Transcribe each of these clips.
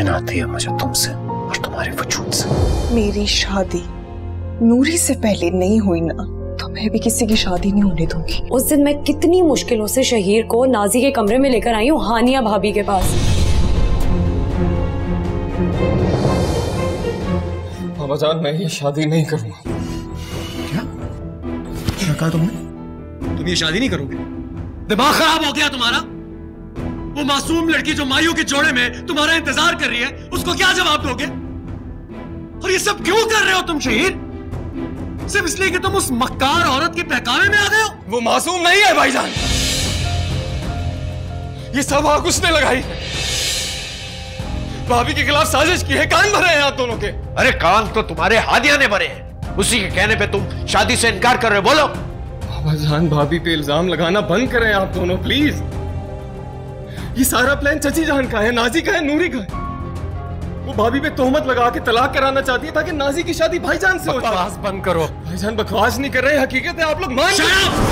घिन आती है मुझे तुमसे और तुम्हारे वजूद से। मेरी शादी नूरी से पहले नहीं हुई ना, तो मैं भी किसी की शादी नहीं होने दूंगी। उस दिन मैं कितनी मुश्किलों से शहीर को नाजी के कमरे में लेकर आई हूँ, हानिया भाभी के पास। बाबा जान, मैं ये शादी नहीं करूंगा। क्या कहा तुमने? तुम ये शादी नहीं करोगे? दिमाग खराब हो गया तुम्हारा? वो मासूम लड़की जो मायूं के जोड़े में तुम्हारा इंतजार कर रही है, उसको क्या जवाब दोगे? और ये सब क्यों कर रहे हो तुम शहीर? सिर्फ इसलिए कि तुम उस मक्कार औरत के बहकावे में आ गए हो? वो मासूम नहीं है भाईजान, ये सब आग उसने लगाई। भाभी के खिलाफ साजिश की है, कान भरे हैं आप दोनों के। अरे कान तो तुम्हारे हादिया ने भरे हैं, उसी के कहने पे तुम शादी से इनकार कर रहे हो। बोलो। बाबा जान, भाभी पे इल्जाम लगाना बंद करें आप दोनों प्लीज। ये सारा प्लान चची जान का है, नाजी का है, नूरी का है। वो भाभी पे तोहमत लगा के तलाक कराना चाहती है ताकि नाजी की शादी भाईजान से हो जाए। बकवास बंद करो। भाईजान बकवास नहीं कर रहे, हकीकत है, आप लोग मान।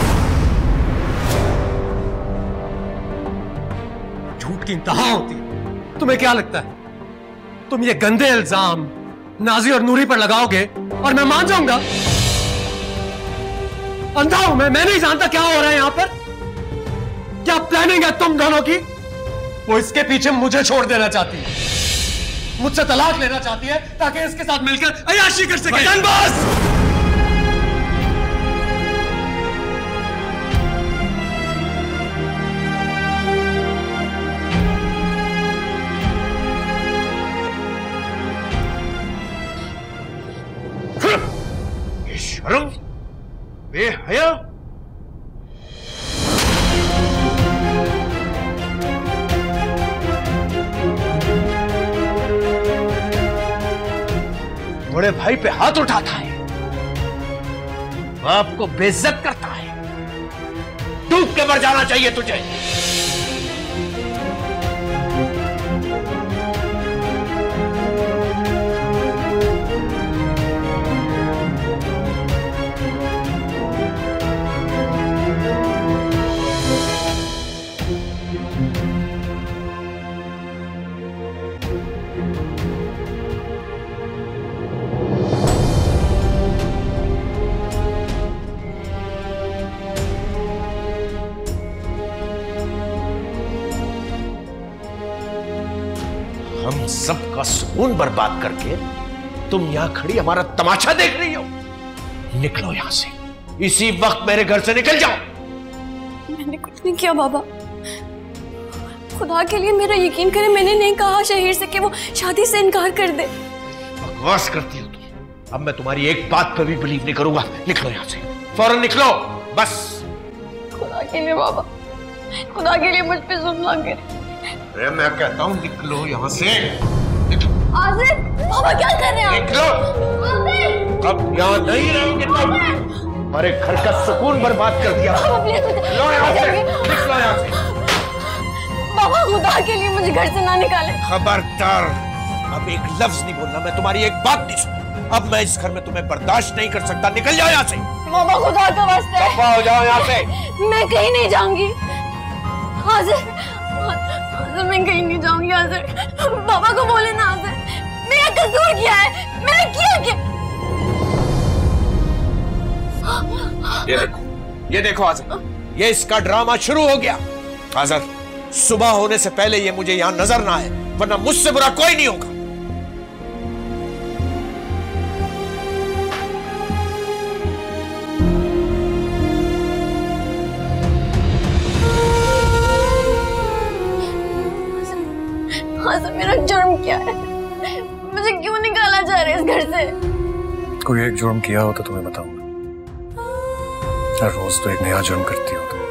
झूठ की इंतहा होती है। तुम्हें क्या लगता है तुम ये गंदे इल्जाम नाजी और नूरी पर लगाओगे और मैं मान जाऊंगा? अंधा हूं मैं नहीं जानता क्या हो रहा है यहां पर। क्या प्लानिंग है तुम दोनों की? वो इसके पीछे मुझे छोड़ देना चाहती है, मुझसे तलाक लेना चाहती है ताकि इसके साथ मिलकर अय्याशी कर सके। बस शर्म, बेहया। बड़े भाई पे हाथ उठाता है, बाप को बेइज्जत करता है। डूब के मर जाना चाहिए तुझे। हम सबका सुकून बर्बाद करके तुम यहां खड़ी हमारा तमाशा देख रही हो। निकलो यहां से, इसी वक्त मेरे घर से निकल जाओ। मैंने कुछ नहीं किया बाबा, खुदा के लिए मेरा यकीन करें, मैंने नहीं कहा शहीर से कि वो शादी से इनकार कर दे। बकवास करती हो तुम। अब मैं तुम्हारी एक बात पर भी बिलीव नहीं करूंगा। निकलो यहां से, फौरन निकलो बस। खुदा के लिए बाबा, खुदा के लिए मुझ पे जुल्म ना करे। अरे मैं कहता हूं निकलो यहां से। आसिफ, बाबा क्या कर रहे हैं? निकलो। अब यहाँ नहीं रहोगे तुम। हमारे घर का सुकून बर्बाद कर दिया। निकलो यहाँ से। बाबा खुदा के लिए मुझे घर से ना निकाले। खबरदार, अब एक लफ्ज नहीं बोलना, मैं तुम्हारी एक बात नहीं सुन। अब मैं इस घर में तुम्हें बर्दाश्त नहीं कर सकता। निकल जाओ यहाँ से। बाबा खुदा का वास्ता है, दफा हो जाओ यहाँ से। मैं कहीं नहीं जाऊंगी। आसिफ, मैं कहीं नहीं जाऊंगी। आसिफ, बाबा को बोले ना। आसिफ, मेरा कसूर क्या है? मैंने किया क्या? ये देखो आज़र, ये इसका ड्रामा शुरू हो गया। आज़र, सुबह होने से पहले ये मुझे यहां नजर ना आए, वरना मुझसे बुरा कोई नहीं होगा। आज़र, मेरा जुर्म क्या है? मुझे क्यों निकाला जा रहा है इस घर से? कोई एक जुर्म किया हो तो तुम्हें बताऊंगा। हर रोज तो एक नया जुर्म करती हो तुम।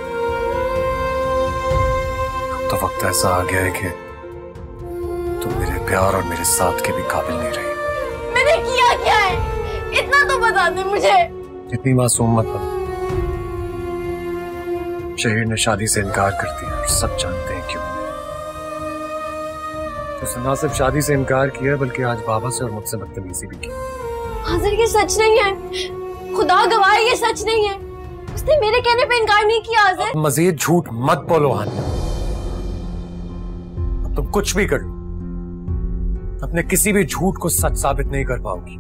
तो वक्त ऐसा आ गया है कि तुम मेरे प्यार और मेरे साथ के भी काबिल नहीं रही। मैंने किया क्या है? इतना तो बता दे मुझे। इतनी मासूम मत बनो। शहीर ने शादी से इनकार कर दिया और सब जानते हैं क्यों। उसने ना सिर्फ शादी से इनकार किया बल्कि आज बाबा से और मुझसे बदतमीजी भी की। आज़र, ये सच नहीं है, खुदा गवाह है, ये सच नहीं है। उसने मेरे कहने पे इनकार नहीं किया। आज़र, मजीद झूठ मत बोलो हानिया। अब तुम कुछ भी कर लो, अपने किसी भी झूठ को सच साबित नहीं कर पाओगी।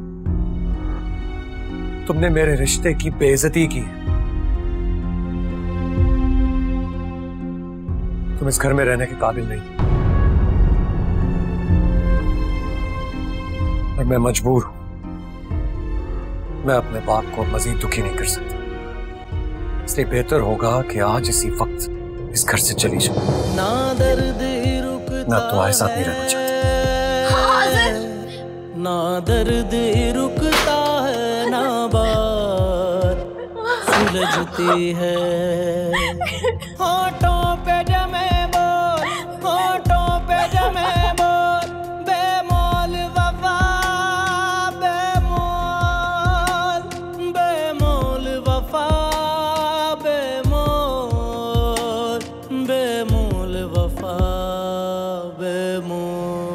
तुमने मेरे रिश्ते की बेइज्जती की है। तुम इस घर में रहने के काबिल नहीं और मैं मजबूर हूं। मैं अपने बाप को मजीद दुखी नहीं कर सकता, इसलिए बेहतर होगा कि आज इसी वक्त इस घर से चली जाओ। ना दर्द रुकता मैं अब तुम्हारे साथ नहीं रहना चाहता। ना दर्द रुकता है, ना बात सुलझती है। होठों पे जमे बोल, होठों पे जमे बोल, बेमोल वफा, बेमोल, बेमोल वफा, बेमोल, बेमोल वफा, बेमोल।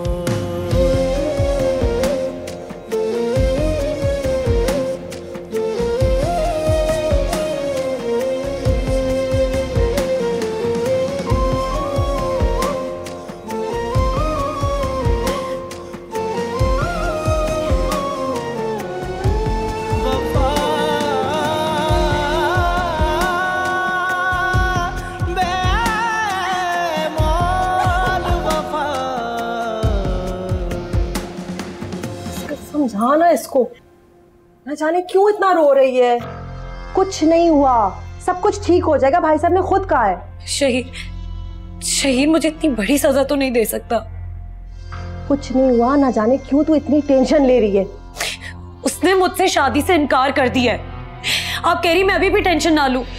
समझाना इसको, न जाने क्यों इतना रो रही है। कुछ नहीं हुआ, सब कुछ ठीक हो जाएगा, भाई साहब ने खुद कहा है। शहीर मुझे इतनी बड़ी सजा तो नहीं दे सकता। कुछ नहीं हुआ, न जाने क्यों तू इतनी टेंशन ले रही है। उसने मुझसे शादी से इनकार कर दिया है। आप कह रही मैं अभी भी टेंशन ना लूं?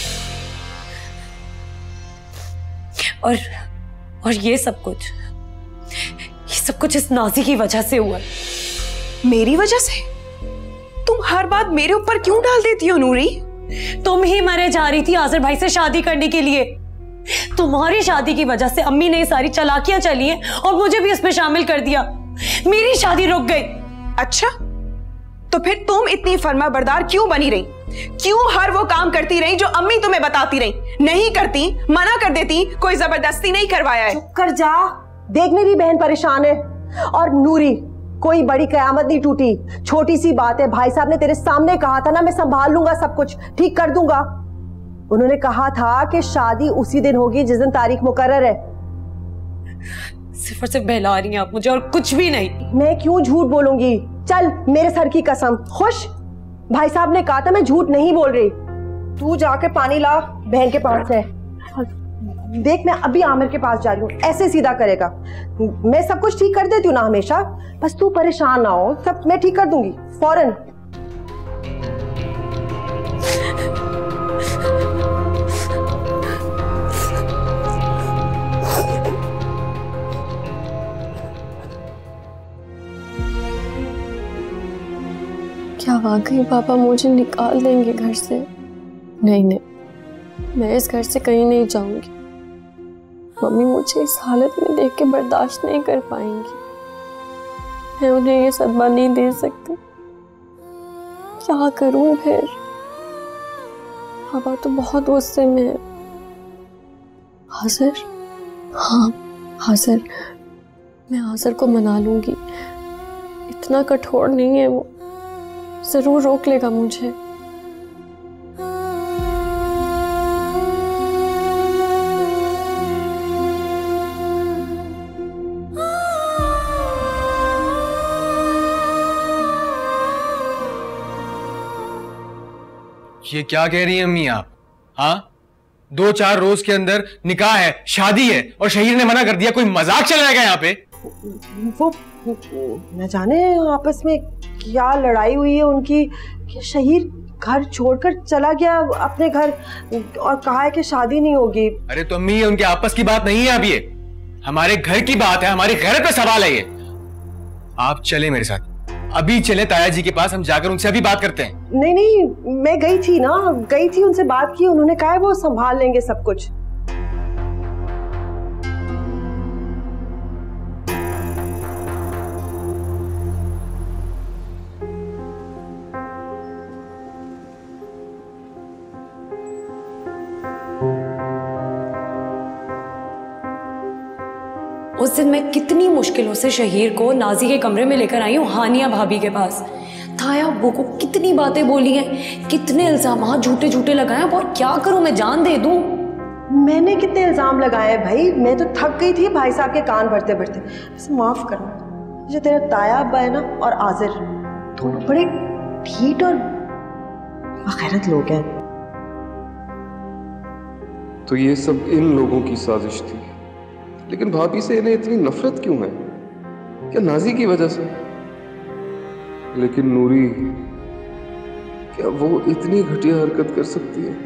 और ये सब कुछ इस नाजी की वजह से हुआ। मेरी वजह से? तुम हर बात मेरे ऊपर क्यों डाल देती हो नूरी? तुम ही मरे जा रही थी आज़र भाई से शादी करने के लिए। तुम्हारी शादी की वजह से अम्मी ने ये सारी चालाकियां चली हैं और मुझे भी इसमें शामिल कर दिया। मेरी शादी रुक गई। अच्छा, तो फिर तुम इतनी फर्माबरदार क्यों बनी रही? क्यों हर वो काम करती रही जो अम्मी तुम्हें बताती रही? नहीं करती, मना कर देती, कोई जबरदस्ती नहीं करवाया है। चुप कर जा, देख मेरी बहन परेशान है। और नूरी, कोई बड़ी कयामत नहीं टूटी, छोटी सी बात है। भाई साहब ने तेरे सामने कहा था ना, मैं संभाल लूंगा, सब कुछ ठीक कर दूंगा। उन्होंने कहा था कि शादी उसी दिन होगी जिस दिन तारीख मुकर्रर है। सिर्फ और सिर्फ बहला रही हैं आप मुझे और कुछ भी नहीं। मैं क्यों झूठ बोलूंगी? चल मेरे सर की कसम, खुश? भाई साहब ने कहा था, मैं झूठ नहीं बोल रही। तू जाके पानी ला बहन के पास से। देख मैं अभी आमिर के पास जा रही हूँ, ऐसे सीधा करेगा। मैं सब कुछ ठीक कर देती हूँ ना हमेशा, बस तू परेशान ना हो, सब मैं ठीक कर दूंगी फौरन। क्या वाकई पापा मुझे निकाल देंगे घर से? नहीं, मैं इस घर से कहीं नहीं जाऊंगी। मम्मी मुझे इस हालत में देख के बर्दाश्त नहीं कर पाएंगी। मैं उन्हें ये सदमा नहीं दे सकती। क्या करूं फिर? पापा तो बहुत गुस्से में है। आज़र, हाँ आज़र, मैं आज़र को मना लूंगी। इतना कठोर नहीं है वो, जरूर रोक लेगा मुझे। ये क्या कह रही हैं अम्मी आप? हाँ, 2-4 रोज के अंदर निकाह है, शादी है और शहीर ने मना कर दिया। कोई मजाक चल रहा है यहाँ पे? वो न जाने आपस में क्या लड़ाई हुई है उनकी कि शहीर घर छोड़कर चला गया अपने घर और कहा है कि शादी नहीं होगी। अरे तो अम्मी, ये उनके आपस की बात नहीं है, अब ये हमारे घर की बात है, हमारी गैरत पे सवाल है ये। आप चले मेरे साथ, अभी चले ताया जी के पास, हम जाकर उनसे अभी बात करते हैं। नहीं, मैं गई थी ना, गई थी, उनसे बात की, उन्होंने कहा है वो संभाल लेंगे सब कुछ। उस दिन मैं कितनी मुश्किलों से शहीर को नाजी के कमरे में लेकर आई हूँ, हानिया भाभी के पास। ताया अब्बू को कितनी बातें बोली हैं, कितने इल्जाम झूठे झूठे लगाए हैं, और क्या करूं मैं, जान दे दूं? मैंने कितने इल्जाम लगाए हैं भाई, मैं तो थक गई थी भाई साहब के कान भरते भरते। बस माफ करना, जो तेरा ताया अब्बा है ना और आजिर, दोनों बड़े ढीठ और बगैरत लोग हैं। तो ये सब इन लोगों की साजिश थी, लेकिन भाभी से इन्हें इतनी नफरत क्यों है? क्या नाजी की वजह से? लेकिन नूरी, क्या वो इतनी घटिया हरकत कर सकती है?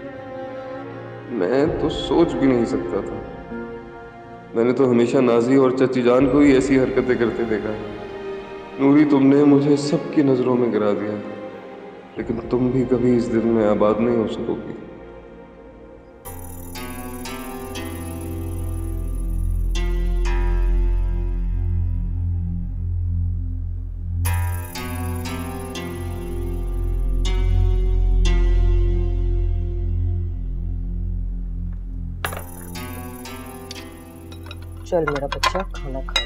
मैं तो सोच भी नहीं सकता था। मैंने तो हमेशा नाजी और चची जान को ही ऐसी हरकतें करते देखा है। नूरी, तुमने मुझे सबकी नजरों में गिरा दिया, लेकिन तुम भी कभी इस दिल में आबाद नहीं हो सकोगी। चल मेरा बच्चा, खाना खा।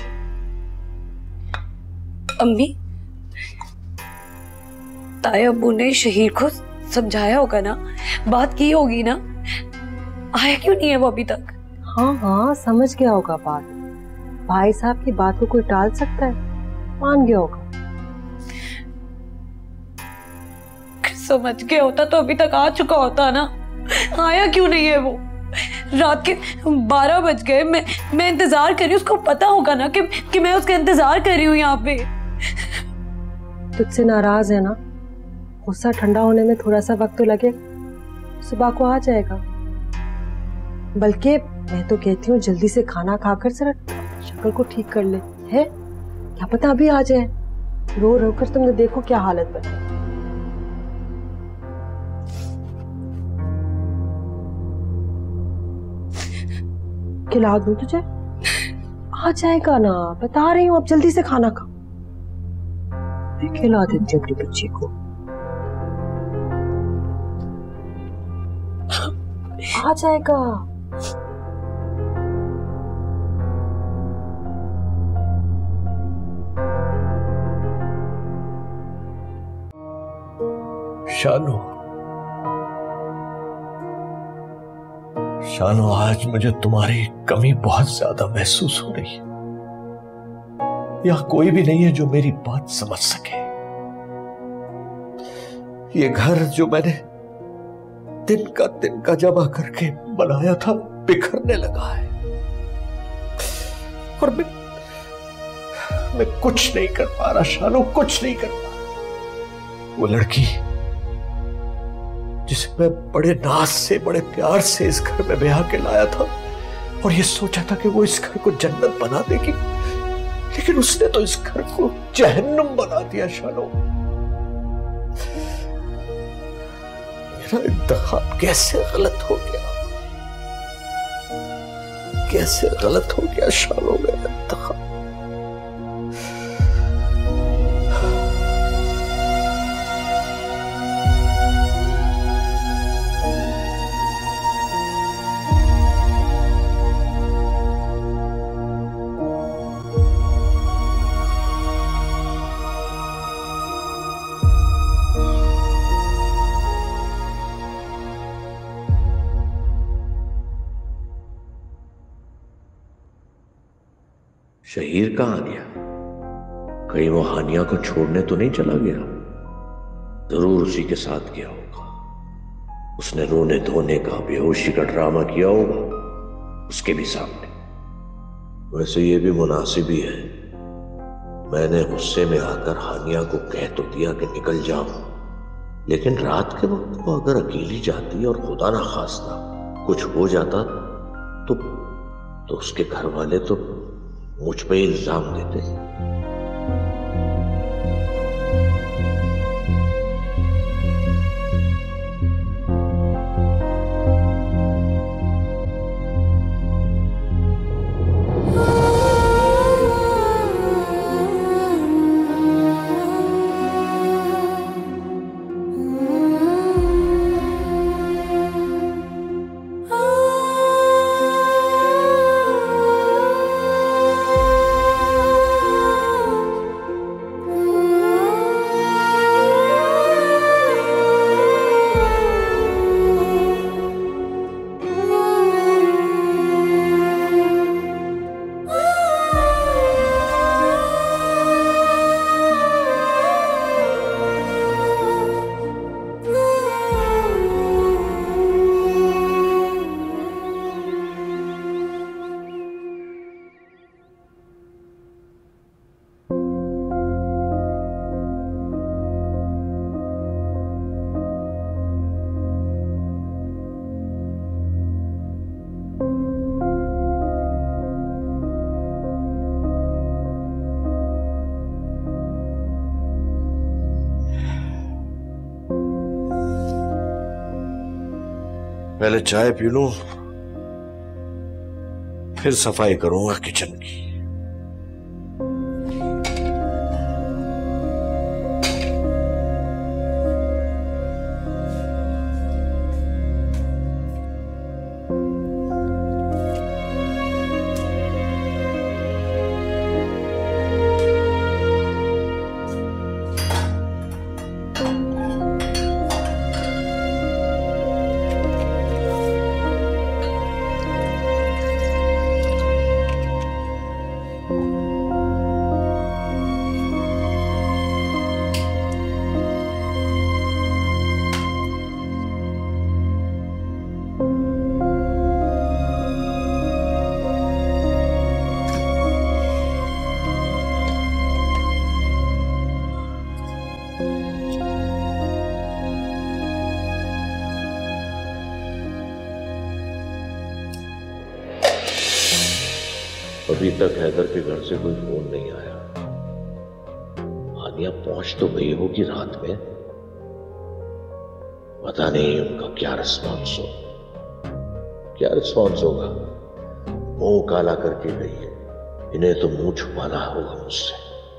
अम्मी, ताया अब्बू ने शहीर को समझाया होगा ना, बात की होगी ना? आया क्यों नहीं है वो अभी तक? हाँ हाँ, समझ गया होगा बात। भाई साहब की बात को कोई टाल सकता है? मान गया होगा। समझ गया होता तो अभी तक आ चुका होता ना। आया क्यों नहीं है वो? रात के 12 बज गए, मैं इंतजार कर रही हूँ। उसको पता होगा ना कि मैं उसका इंतजार कर रही हूँ यहाँ पे। तुझसे नाराज है ना? गुस्सा ठंडा होने में थोड़ा सा वक्त तो लगे, सुबह को आ जाएगा। बल्कि मैं तो कहती हूँ जल्दी से खाना खाकर जरा शक्ल को ठीक कर ले, है क्या पता अभी आ जाए। रो रो कर तुमने देखो क्या हालत बनी। खिला दूं तुझे? आ जाएगा ना, बता रही हूँ। अब जल्दी से खाना खा, मैं खिला देती हूँ अपनी बच्ची को। आ जाएगा। शानू, शानू, आज मुझे तुम्हारी कमी बहुत ज्यादा महसूस हो रही है। यहां कोई भी नहीं है जो मेरी बात समझ सके। ये घर जो मैंने दिन का जमा करके बनाया था, बिखरने लगा है, और मैं कुछ नहीं कर पा रहा शानू, कुछ नहीं कर पा रहा। वो लड़की जिसे मैं बड़े नाज से, बड़े प्यार से इस घर में ब्याह के लाया था, और ये सोचा था कि वो इस घर को जन्नत बना देगी, लेकिन उसने तो इस घर को जहन्नुम बना दिया शानू। मेरा इंतखाब कैसे गलत हो गया, कैसे गलत हो गया शानू मेरा इंतखाब। शहीर कहां गया? कहीं वो हानिया को छोड़ने तो नहीं चला गया? जरूर उसी के साथ गया होगा। उसने रोने धोने का, बेहोशी का ड्रामा किया होगा उसके भी सामने। वैसे ये भी मुनासिब ही है, मैंने गुस्से में आकर हानिया को कह तो दिया कि निकल जाओ, लेकिन रात के वक्त वो अगर अकेली जाती और खुदा ना खास्ता कुछ हो जाता तो उसके घर वाले तो मुझ पे इल्जाम देते। पहले चाय पी लूं, फिर सफाई करूंगा किचन की। अभी तक हैदर के घर से कोई फोन नहीं आया। हानिया पहुंच तो गई होगी रात में, पता नहीं उनका क्या रिस्पॉन्स होगा। मुंह काला करके गई है, इन्हें तो मुंह छुपाना होगा मुझसे।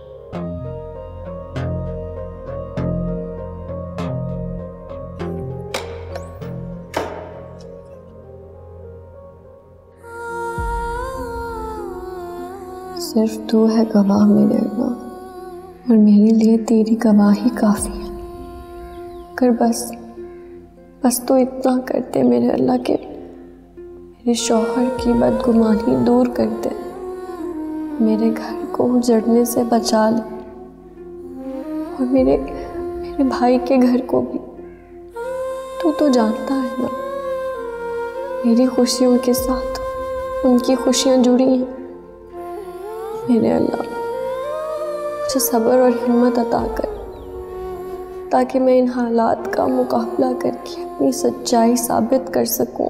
सिर्फ तू है गवाह मेरे अल्लाह, और मेरे लिए तेरी गवाही काफ़ी है। कर बस तो इतना करते मेरे अल्लाह के मेरे शौहर की बदगुमानी दूर कर दे, मेरे घर को उजड़ने से बचा ले, और मेरे भाई के घर को भी। तू तो जानता है ना, मेरी खुशियों के साथ उनकी खुशियाँ जुड़ी हैं। मेरे अल्लाह मुझे सब्र और हिम्मत अता कर, ताकि मैं इन हालात का मुकाबला करके अपनी सच्चाई साबित कर सकूं।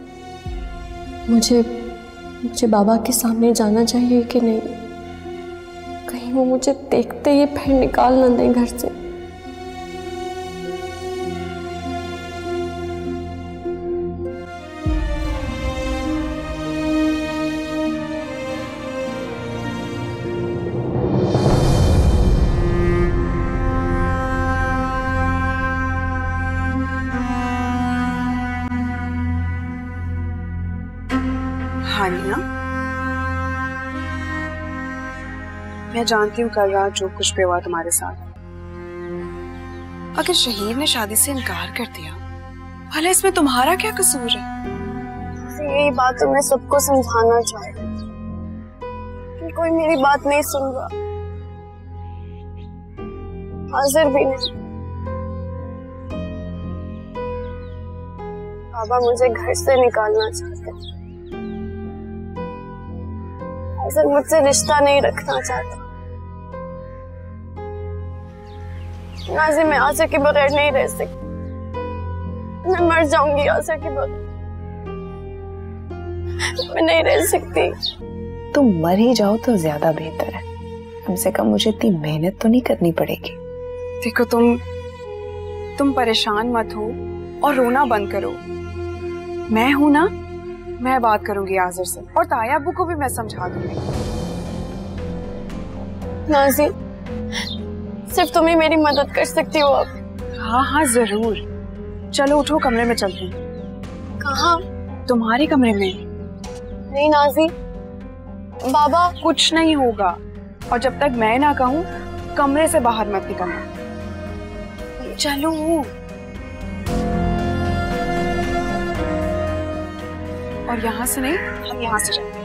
मुझे बाबा के सामने जाना चाहिए कि नहीं? कहीं वो मुझे देखते ही फिर निकाल न दें घर से। हानिया, मैं जानती हूँ कल रात जो कुछ भी हुआ तुम्हारे साथ। अगर शहीद ने शादी से इनकार कर दिया, भला इसमें तुम्हारा क्या कसूर है? यही बात तो मैं सबको समझाना चाह रही, कोई मेरी बात नहीं सुन रहा, हाजिर भी नहीं। बाबा मुझे घर से निकालना चाहते हैं, हाजिर मुझसे रिश्ता नहीं रखना चाहता। नाज़िर, मैं आसिर के बगैर नहीं रह सकती, मैं मर जाऊंगी आसिर के बगैर, मैं नहीं रह सकती। तुम मर ही जाओ तो ज्यादा बेहतर है, कम से कम मुझे इतनी मेहनत तो नहीं करनी पड़ेगी। देखो तुम परेशान मत हो और रोना बंद करो। मैं हूं ना, मैं बात करूंगी आज़िर से, और ताया अब्बू को भी मैं समझा दूंगी। नाज़िर, सिर्फ तुम ही मेरी मदद कर सकती हो अब। हाँ जरूर। चलो उठो, कमरे में चलते हैं। कहाँ? तुम्हारे कमरे में। नहीं नाज़िर, बाबा। कुछ नहीं होगा, और जब तक मैं ना कहूँ कमरे से बाहर मत निकलना। चलो। और यहाँ से नहीं, हम यहाँ से चलते हैं।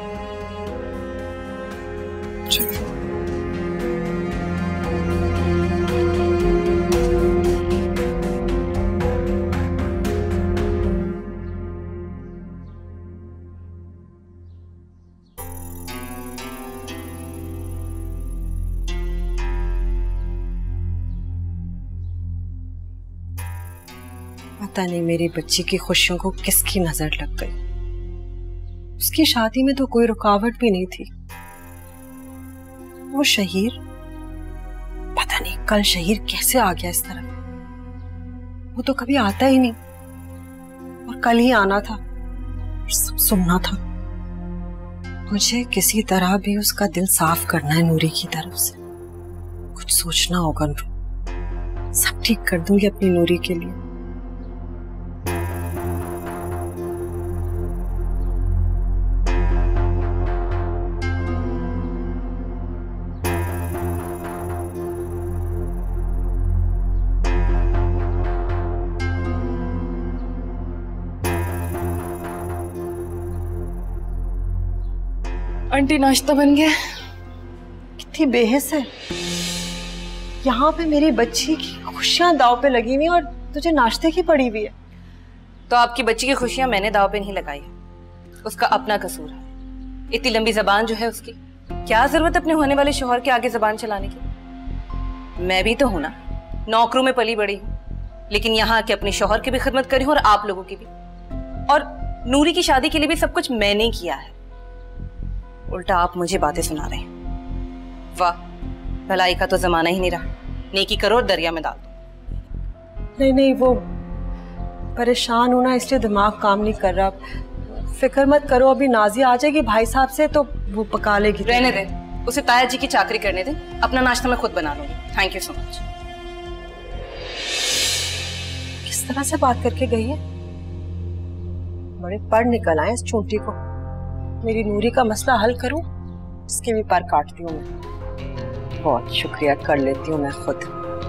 चलो। पता नहीं मेरी बच्ची की खुशियों को किसकी नजर लग गई। उसकी शादी में तो कोई रुकावट भी नहीं थी। वो शहीर, पता नहीं कल शहीर कैसे आ गया इस तरफ। वो तो कभी आता ही नहीं, और कल ही आना था, सब सुनना था। मुझे किसी तरह भी उसका दिल साफ करना है नूरी की तरफ से। कुछ सोचना होगा नूरी, सब ठीक कर दूंगी अपनी नूरी के लिए। आंटी नाश्ता बन गया। कितनी बेहिस है, यहाँ पे मेरी बच्ची की खुशियां दाव पे लगी हुई और तुझे नाश्ते की पड़ी हुई है। तो आपकी बच्ची की खुशियां मैंने दाव पे नहीं लगाई, उसका अपना कसूर है। इतनी लंबी जबान जो है उसकी, क्या जरूरत अपने होने वाले शौहर के आगे जबान चलाने की। मैं भी तो हूं ना, नौकरों में पली बड़ी हूं, लेकिन यहाँ के अपने शौहर की भी खिदमत करी हूं और आप लोगों की भी। और नूरी की शादी के लिए भी सब कुछ मैंने किया है, उल्टा आप मुझे बातें सुना रहे हैं। वाह, भलाई का तो जमाना ही नहीं रहा। नेकी करो और दरिया में डाल दो। नहीं नहीं, वो परेशान हूं ना, इसलिए दिमाग काम नहीं कर रहा। फिक्र मत करो, अभी नाजिया आ जाएगी भाई साहब से तो वो पका लेगी। रहने दे, उसे ताया जी की चाकरी करने दे, अपना नाश्ता मैं खुद बना लूंगी। Thank you so much. किस तरह से बात करके गई है, बड़े पर निकल आए इस चूंटी को। मेरी नूरी का मसला हल करूं, इसके भी पर काटती हूँ मैं। बहुत शुक्रिया कर लेती हूँ मैं खुद।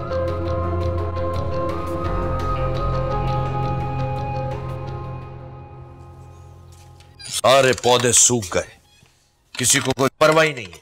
सारे पौधे सूख गए, किसी को कोई परवाह ही नहीं है।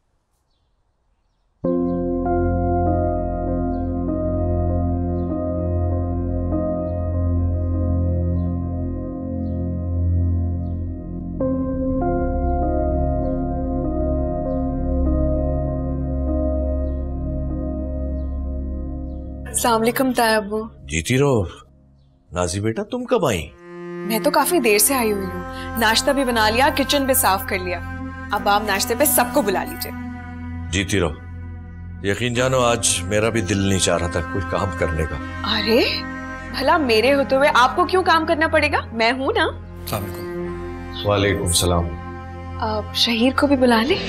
अस्सलाम वालेकुम ताया अब्बू। जीती रहो। नाजी बेटा, तुम कब आई? मैं तो काफी देर से आई हुई हूँ, नाश्ता भी बना लिया, किचन भी साफ कर लिया। अब आप नाश्ते पे सबको बुला लीजिए। जीती रहो। यकीन जानो आज मेरा भी दिल नहीं चाह रहा था कोई काम करने का। अरे भला मेरे होते हुए आपको क्यों काम करना पड़ेगा, मैं हूं ना। वालेकुम सलाम। आप शहीर को भी बुला ले।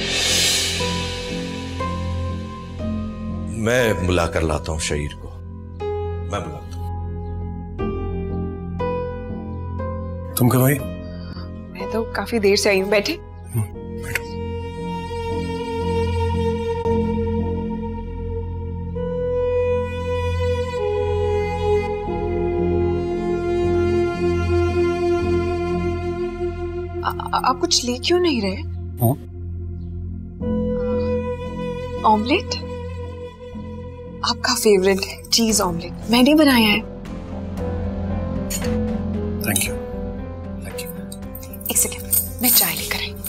मैं बुला कर लाता हूँ शहीर को, मैं बुलाता हूँ। तुम कब आई? मैं तो काफी देर से आई हूँ, बैठे। बैठो। आप कुछ ले क्यों नहीं रहे? ऑमलेट आपका फेवरेट है, चीज ऑमलेट मैंने बनाया है। Thank you. एक सेकेंड, मैं चाय लेकर आई।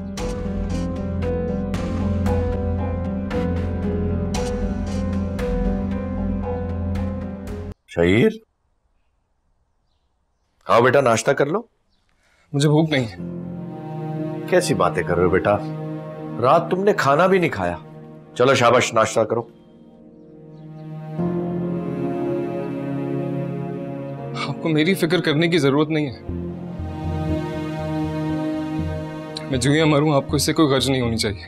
शहीर, आओ बेटा नाश्ता कर लो। मुझे भूख नहीं है। कैसी बातें कर रहे हो बेटा, रात तुमने खाना भी नहीं खाया। चलो शाबाश नाश्ता करो। आपको मेरी फिक्र करने की जरूरत नहीं है। मैं जो या मरूं, आपको इससे कोई गर्ज नहीं होनी चाहिए।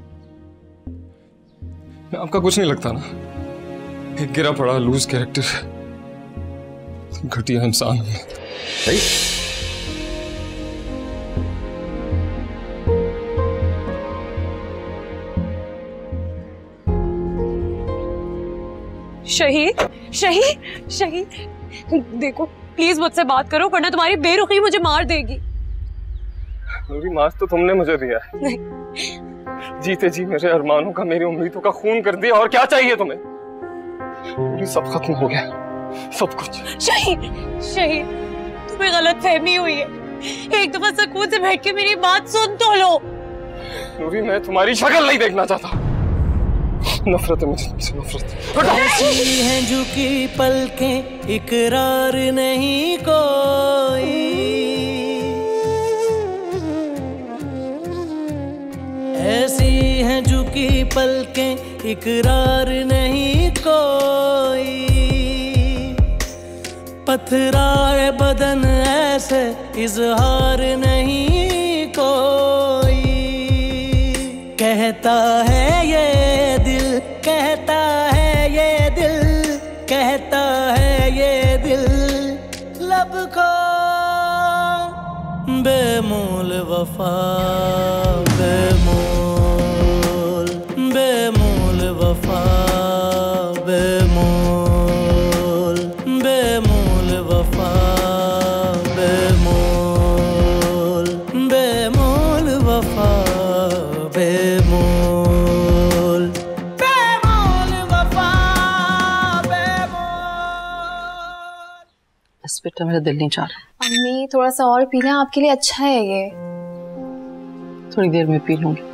मैं आपका कुछ नहीं लगता ना, एक गिरा पड़ा लूज कैरेक्टर, घटिया इंसान हूं। शहीद शहीद शहीद, देखो प्लीज मुझसे बात करो, वरना तुम्हारी बेरुखी मुझे मार देगी। नूरी, मार्क्स तो तुमने मुझे दिया है। नहीं, जीते जी मेरे अरमानों का, मेरी उम्मीदों का खून कर दिया, और क्या चाहिए तुम्हें? नूरी, सब खत्म हो गया, सब कुछ। शहीद शहीद, तुम्हें गलत फहमी हुई है। एक दफा सुकून से बैठ के मेरी बात सुन तो लो। नूरी, मैं तुम्हारी शक्ल नहीं देखना चाहता। नफरत है मुझे तुमसे, नफरत। ऐसी हैं झुकी पलकें, इकरार नहीं कोई। ऐसी हैं झुकी पलकें, इकरार नहीं कोई। पथराए बदन ऐसे इजहार नहीं कोई, कहता है ये दिल, कहता है ये दिल, कहता है ये दिल, लब को बेमोल वफा, बेमोल बेमोल वफा, बेमोल बेमोल वफा, बेमोल बेमोल वफा, बेमोल बेमोल वफा, बेमोल। बस बेटा मेरा दिल नहीं चाह रहा। अम्मी थोड़ा सा और पी लें, आपके लिए अच्छा है ये। थोड़ी देर में पी लूंगी।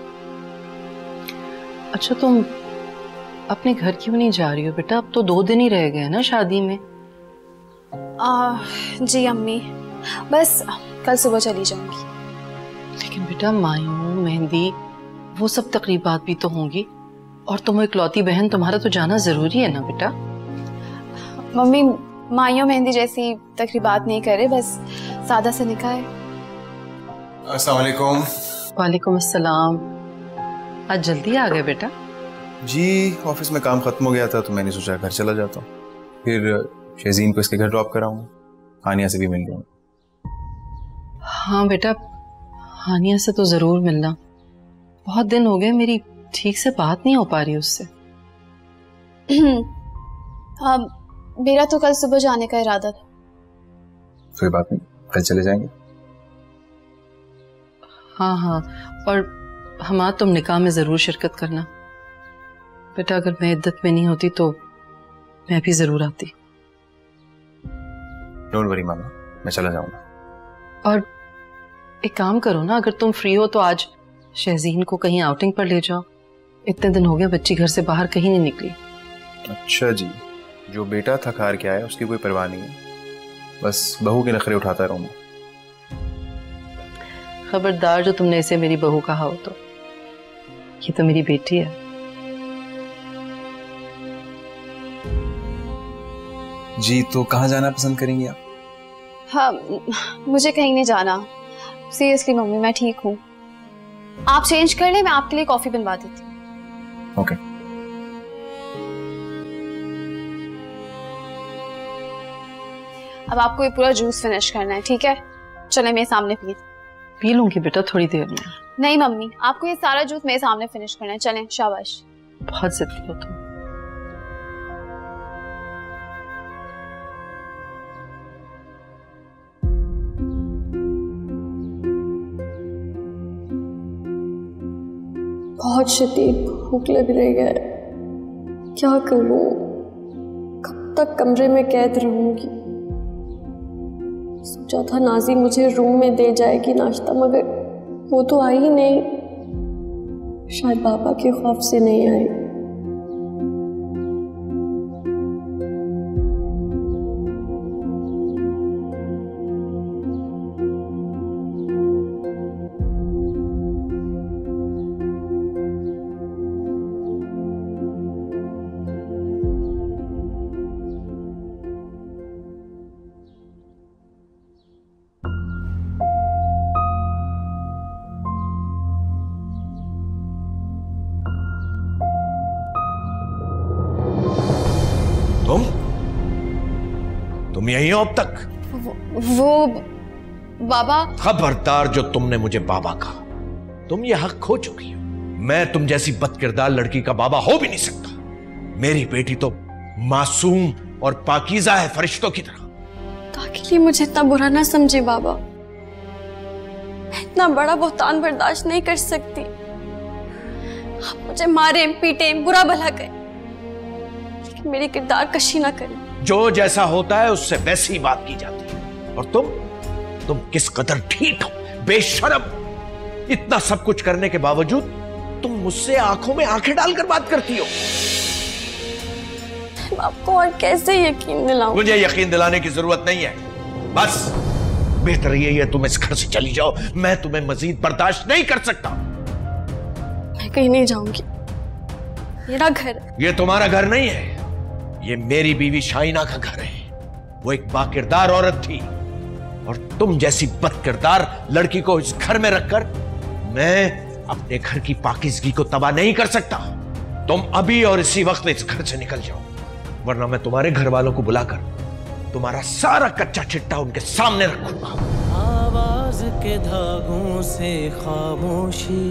अच्छा तुम अपने घर क्यों नहीं जा रही हो बेटा? अब तो 2 दिन ही रह गए ना शादी में। जी अम्मी, बस कल सुबह चली जाऊंगी। लेकिन बेटा मायूं, मेहंदी, वो सब तकरीबात भी तो होंगी, और तुम इकलौती बहन, तुम्हारा तो जाना जरूरी है ना बेटा। मम्मी मायूं मेहंदी जैसी तकरीबात नहीं करे, बस सादा से निकाह है। अस्सलाम वालेकुम। वालेकुम अस्सलाम। आज जल्दी आ गए बेटा? जी ऑफिस में काम खत्म हो गया था तो मैंने सोचा घर चला जाता हूँ, फिर शहजीन को इसके घर ड्रॉप कराऊंगा, हानिया से भी मिल लूंगा। हाँ बेटा, हानिया से तो जरूर मिलना। बहुत दिन हो गए मेरी ठीक से बात नहीं हो पा रही उससे। मेरा तो कल सुबह जाने का इरादा था। कोई बात नहीं, कल चले जाएंगे। हाँ हाँ, और हमारा तुम निकाह में जरूर शिरकत करना बेटा। अगर मैं इद्दत में नहीं होती तो मैं भी जरूर आती। डोंट वरी मामा, मैं चला जाऊंगा। और एक काम करो ना, अगर तुम फ्री हो तो आज शहजीन को कहीं आउटिंग पर ले जाओ। इतने दिन हो गए बच्ची घर से बाहर कहीं नहीं निकली। अच्छा जी, जो बेटा थक हार के आया उसकी कोई परवाह नहीं है, बस बहू के नखरे उठाता रहूंगा। खबरदार जो तुमने इसे मेरी बहू कहा हो तो, ये तो मेरी बेटी है। जी तो कहाँ जाना पसंद करेंगी आप? हाँ, मुझे कहीं नहीं जाना, सीरियसली मम्मी मैं ठीक हूँ। आप चेंज कर ले, मैं आपके लिए कॉफी बनवा देती हूँ। ओके। अब आपको ये पूरा जूस फिनिश करना है, ठीक है? चले मेरे सामने पी लूंगी बेटा थोड़ी देर में। नहीं मम्मी, आपको ये सारा जूस मेरे सामने फिनिश करना है। चलें, शाबाश। बहुत जिद्दी हो तुम। बहुत शदीद भूख लग रही है, क्या करूं? कब तक कमरे में कैद रहूंगी? सोचा था नाजी मुझे रूम में दे जाएगी नाश्ता, मगर वो तो आई ही नहीं। शायद बाबा के खौफ से नहीं आई। तुम यही हो अब तक? वो बाबा। खबरदार जो तुमने मुझे बाबा कहा, तुम ये हक खो चुकी हो। मैं तुम जैसी बदकिरदार लड़की का बाबा हो भी नहीं सकता। मेरी बेटी तो मासूम और पाकीज़ा है, फरिश्तों की तरह। ताकि लिए मुझे इतना बुरा ना समझे बाबा, मैं इतना बड़ा बुहतान बर्दाश्त नहीं कर सकती। आप मुझे मारे, पीटे, बुरा भला करें, लेकिन मेरी किरदार कशी ना करें। जो जैसा होता है उससे वैसी ही बात की जाती है। और तुम किस कदर ढीठ हो, बेशर्म। इतना सब कुछ करने के बावजूद तुम मुझसे आंखों में आंखें डालकर बात करती हो। आपको और कैसे यकीन दिलाऊं? मुझे यकीन दिलाने की जरूरत नहीं है। बस बेहतर यही है तुम इस घर से चली जाओ। मैं तुम्हें मजीद बर्दाश्त नहीं कर सकता। मैं कहीं नहीं जाऊंगी, मेरा घर है। ये तुम्हारा घर नहीं है, ये मेरी बीवी शाइना का घर है। वो एक बाकिरदार औरत थी, और तुम जैसी बदकिरदार लड़की को इस घर में रखकर मैं अपने घर की पाकीज़गी को तबाह नहीं कर सकता। तुम अभी और इसी वक्त इस घर से निकल जाओ, वरना मैं तुम्हारे घर वालों को बुलाकर तुम्हारा सारा कच्चा चिट्टा उनके सामने रखूंगा। आवाज के धागों से खामोशी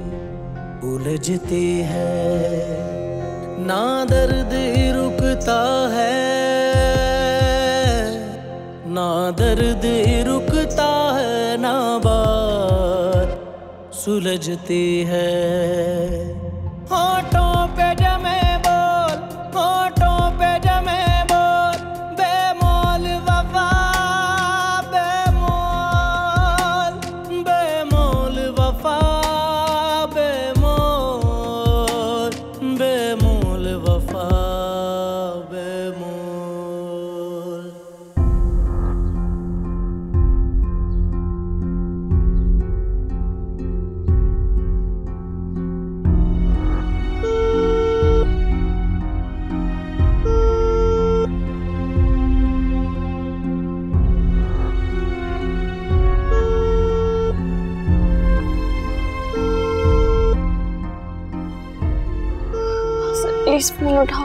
उलझती है, ना दर्द रुकता है, ना दर्द रुकता है, ना बात सुलझती है। होठों पे जमे बोल, होठों पे जमे बोल, बेमोल वफा, बेमोल, बेमोल वफा, बेमोल, बेमोल वफा, बेमोल। प्लीज फोन उठाओ।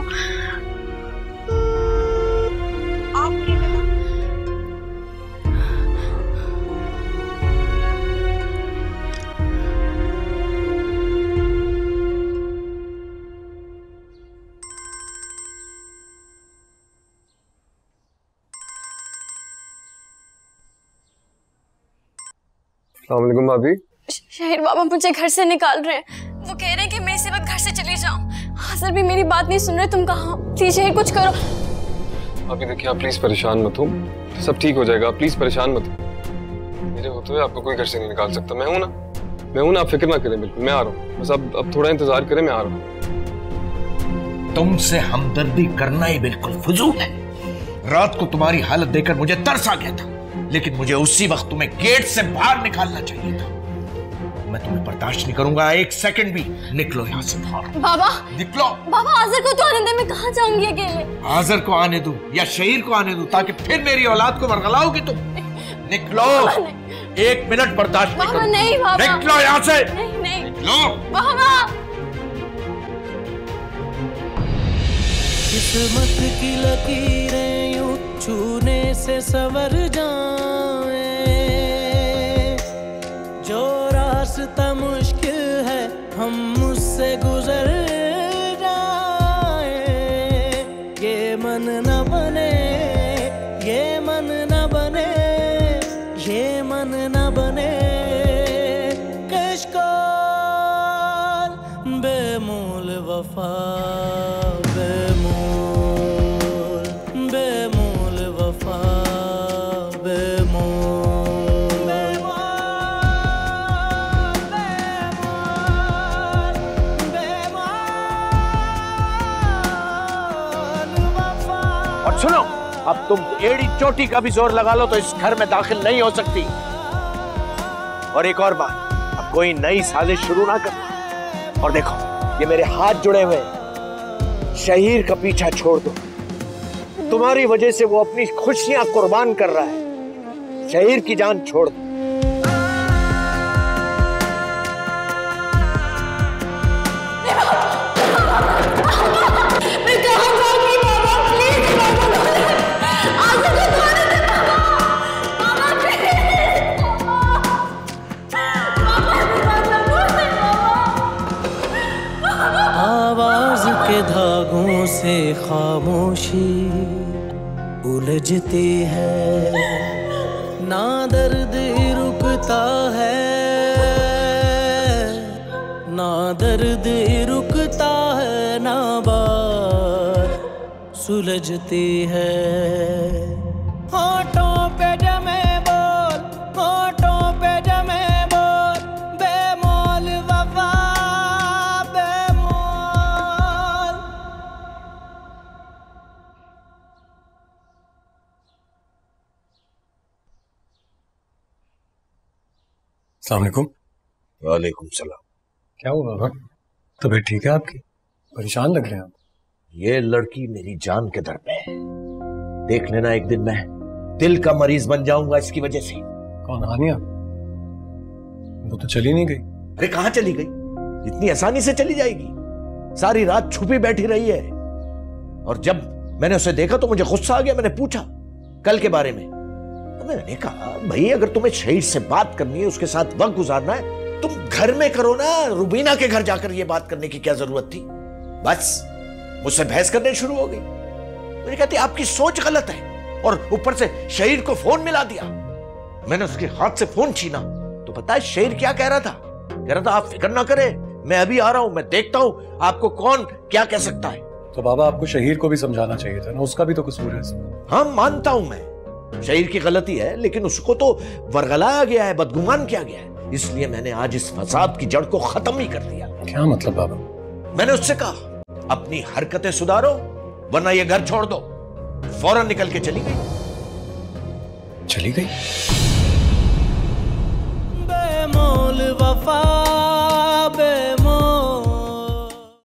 अस्सलामुअलैकुम भाभी। शहीर बाबा मुझे घर से निकाल रहे हैं। वो कह रहे हैं कि मैं इसी वक्त घर से चली जाऊं। हासिल भी मेरी बात नहीं सुन रहे। तुम कहाँ? प्लीज शहीर कुछ करो। अभी देखिए, आप प्लीज परेशान मत हो, सब ठीक हो जाएगा। प्लीज परेशान मत हो। मेरे होते हुए आपको कोई घर से नहीं निकाल सकता। मैं हूं ना, आप फिक्र ना करें। बिल्कुल मैं आ रहा हूँ, बस अब थोड़ा इंतजार करें, मैं आ रहा हूँ। तुमसे हमदर्दी करना ही बिल्कुल फजूल है। रात को तुम्हारी हालत देखकर मुझे तरस आ गया था, लेकिन मुझे उसी वक्त तुम्हें गेट से बाहर निकालना चाहिए था। मैं तुम्हें बर्दाश्त नहीं करूंगा एक सेकंड भी। निकलो यहाँ से बाहर। बाबा निकलो। बाबा आज़र को तो आने दे, मैं कहाँ जाऊंगी अकेले? आज़र को आने दूं या शहीर को आने दूं, ताकि फिर मेरी औलाद को बरगलाओगी तुम? निकलो। एक मिनट बर्दाश्त नहीं करूंगा। नहीं बाबा, निकलो यहाँ से। नहीं नहीं निकलो बाबा। किस्मत की लकीरें यूं छूने से संवर जाए, जो रास्ता मुश्किल है हम उससे गुजर जाए। ये मन न बने, ये मन न बने, ये मन न बने कश्कोल बेमोल वफा, बेमोल, बेमोल वफा, बेमोल, और सुनो, अब तुम एड़ी चोटी का भी जोर लगा लो तो इस घर में दाखिल नहीं हो सकती। और एक और बात, अब कोई नई साजिश शुरू ना करना। और देखो, ये मेरे हाथ जुड़े हुए हैं, शहीर का पीछा छोड़ दो। तुम्हारी वजह से वो अपनी खुशियां कुर्बान कर रहा है। शहीर की जान छोड़ दो। के धागों से खामोशी उलझती है, ना दर्द रुकता है, ना दर्द रुकता है, ना बात सुलझती है। होठों पे जमे बोल, होठों पे जमे बोल, बेमोल वफा, अस्सलाम वालेकुम। वालेकुम सलाम। क्या हुआ बाबा? तबीयत ठीक है आपकी? परेशान लग रहे हैं आप। ये लड़की मेरी जान के दर पे है। देख लेना एक दिन मैं दिल का मरीज बन जाऊंगा इसकी वजह से। कौन, हानिया? वो तो चली नहीं गई। अरे कहां चली गई? इतनी आसानी से चली जाएगी? सारी रात छुपी बैठी रही है। और जब मैंने उसे देखा तो मुझे गुस्सा आ गया। मैंने पूछा कल के बारे में। तो मैंने कहा भाई अगर तुम्हें शहीद से बात करनी है, उसके साथ वक्त गुजारना है, तुम घर में करो ना। रुबीना के घर जाकर ये बात करने की क्या जरूरत थी? बस मुझसे बहस करने शुरू हो गई। मुझे कहती आपकी सोच गलत है, और ऊपर से शहीद को फोन मिला दिया। मैंने उसके हाथ से फोन छीना तो पता है शहीद क्या कह रहा था? कह रहा था आप फिक्र ना करें, मैं अभी आ रहा हूं, मैं देखता हूं आपको कौन क्या कह सकता है। तो बाबा आपको शहीद को भी समझाना चाहिए था ना, उसका भी तो कसूर है इसमें। हाँ मानता हूं मैं शहीद की गलती है, लेकिन उसको तो वरगलाया गया है, बदगुमान किया गया है। इसलिए मैंने आज इस फसाद की जड़ को खत्म ही कर दिया। क्या मतलब बाबा? मैंने उससे कहा अपनी हरकतें सुधारो वरना ये घर छोड़ दो। फौरन निकल के चली गई। चली गई? बेमोल वफा